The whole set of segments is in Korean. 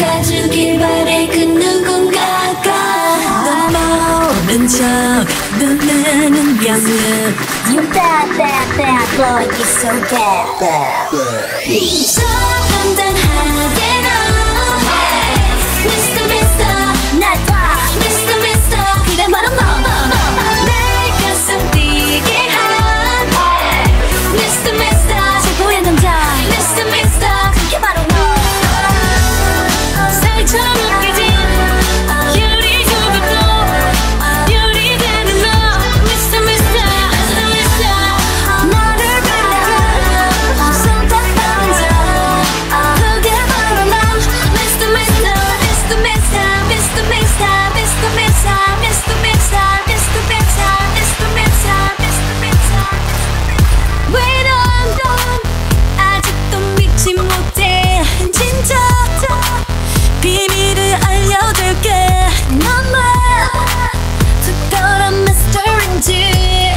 가주길 바래 그 누군가가 넌 모른 척 눈에는 병은 You bad bad bad boy you're so bad 저 간단하게 너 Mr.Mr 날 봐 Mr.Mr 그래 바로 너 내 가슴 뛰게 한 Mr.Mr 최고의 남자 Mr.Mr 그게 바로 너 살처럼 웃기진 유리 조금도 유리되는 너 Mr.Mr 너를 바라 손톱 먼저 그게 바로 난 Mr.Mr 외로운 건 아직도 믿지 못해 진짜 비밀을 알려줄게 넌 왜 특별한 미스터인지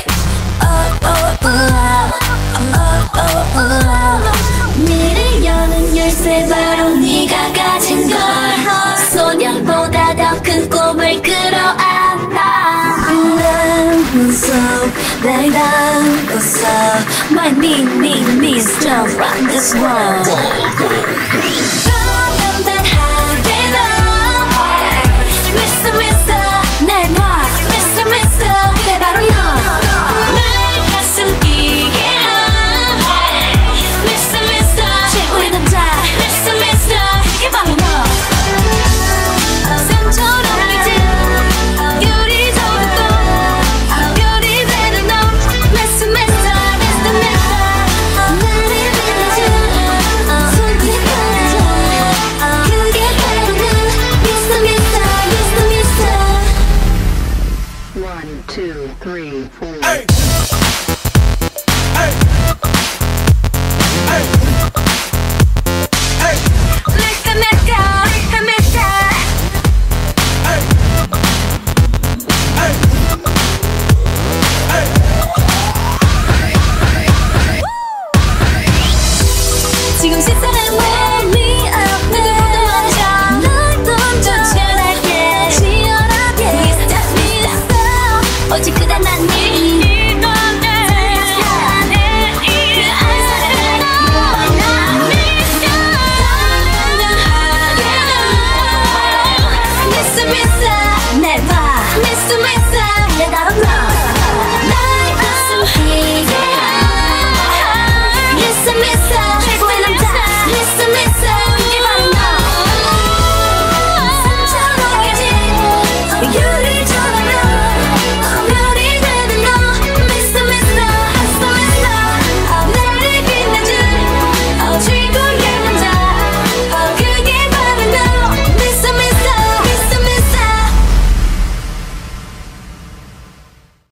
미를 여는 열쇠 바로 네가 가진 걸 소년보다 더 큰 꿈을 끌어안아 난 속 날 담고서 My Mr. Run this world